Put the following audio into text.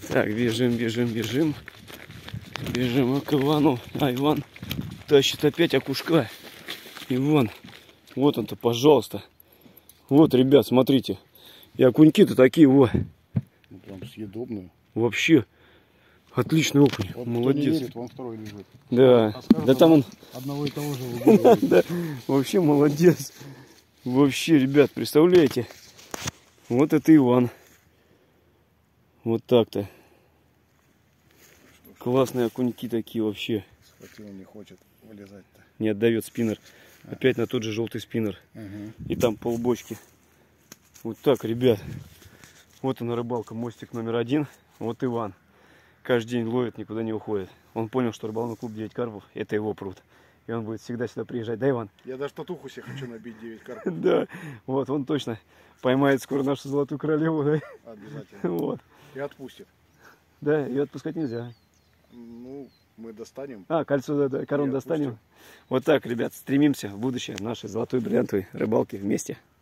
Так, бежим, бежим, бежим. Бежим к Ивану. А Иван тащит опять окушка. Иван, вот он-то, пожалуйста. Вот, ребят, смотрите. И окуньки-то такие, во. Ну, прям съедобные. Вообще, отличный окунь. Вот молодец. Кто не верит, вон второй лежит. Да, да там он... Одного и того же выгуливает. Да, вообще молодец. Вообще, ребят, представляете? Вот это Иван. Вот так-то. Классные окуньки такие вообще. Схватил, не хочет вылезать-то. Не отдает спиннер. Опять на тот же желтый спиннер. И там полбочки. Вот так, ребят. Вот она рыбалка, мостик номер 1. Вот Иван. Каждый день ловит, никуда не уходит. Он понял, что рыболовный клуб 9 карпов — это его пруд. И он будет всегда сюда приезжать. Да, Иван? Я даже татуху себе хочу набить 9 карпов. Да. Вот, он точно поймает скоро нашу золотую королеву, да? Обязательно. Вот. И отпустит. Да, ее отпускать нельзя. Ну, мы достанем. А, кольцо, да, корону достанем. Вот так, ребят, стремимся в будущее нашей золотой бриллиантовой рыбалки вместе.